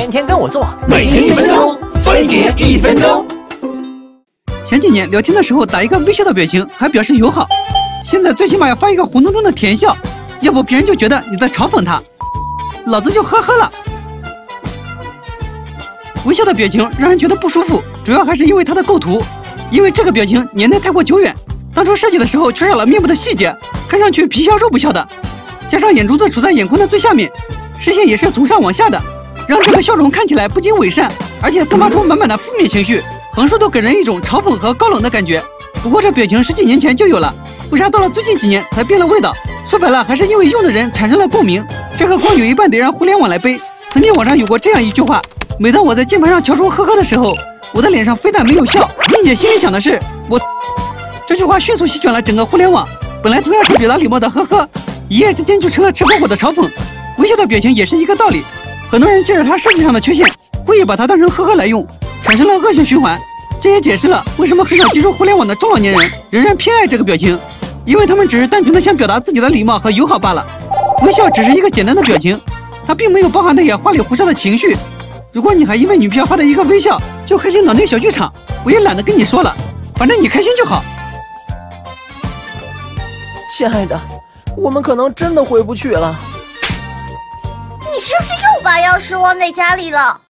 天天跟我做， 每天1分钟，飞碟1分钟。 前几年聊天的时候打一个微笑的表情还表示友好，现在最起码要发一个红彤彤的甜笑，要不别人就觉得你在嘲讽他，老子就呵呵了。微笑的表情让人觉得不舒服，主要还是因为它的构图，因为这个表情年代太过久远，当初设计的时候缺少了面部的细节，看上去皮笑肉不笑的，加上眼珠子处在眼眶的最下面，视线也是从上往下的，让这个笑容看起来不仅伪善，而且散发出满满的负面情绪，横竖都给人一种嘲讽和高冷的感觉。不过这表情10几年前就有了，为啥到了最近几年才变了味道？说白了还是因为用的人产生了共鸣，这个锅有一半得让互联网来背。曾经网上有过这样一句话，每当我在键盘上敲出呵呵的时候，我的脸上非但没有笑，并且心里想的是我。这句话迅速席卷了整个互联网，本来同样是表达礼貌的呵呵，一夜之间就成了吃火锅的嘲讽。微笑的表情也是一个道理，很多人借着它设计上的缺陷，故意把它当成呵呵来用，产生了恶性循环。这也解释了为什么很少接触互联网的中老年人仍然偏爱这个表情，因为他们只是单纯的想表达自己的礼貌和友好罢了。微笑只是一个简单的表情，它并没有包含那些花里胡哨的情绪。如果你还因为女票发的一个微笑就开心脑内小剧场，我也懒得跟你说了，反正你开心就好。 亲爱的，我们可能真的回不去了。 你是不是又把钥匙忘在家里了？